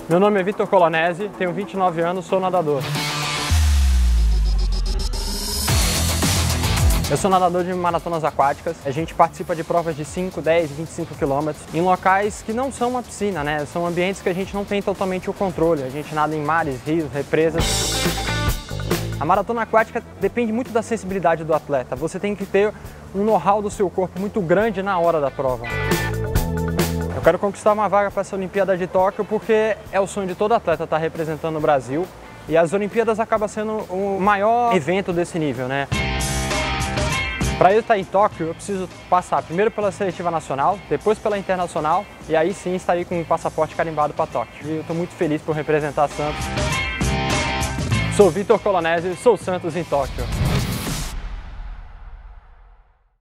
Meu nome é Vitor Colonese, tenho 29 anos, sou nadador. Eu sou nadador de maratonas aquáticas. A gente participa de provas de 5, 10, 25 quilômetros em locais que não são uma piscina, né? São ambientes que a gente não tem totalmente o controle. A gente nada em mares, rios, represas. A maratona aquática depende muito da sensibilidade do atleta. Você tem que ter um know-how do seu corpo muito grande na hora da prova. Eu quero conquistar uma vaga para essa Olimpíada de Tóquio porque é o sonho de todo atleta estar representando o Brasil. E as Olimpíadas acabam sendo o maior evento desse nível, né? Para eu estar em Tóquio, eu preciso passar primeiro pela seletiva nacional, depois pela internacional e aí sim estarei com o passaporte carimbado para Tóquio. E eu estou muito feliz por representar Santos. Sou Vitor Colonese, sou Santos em Tóquio.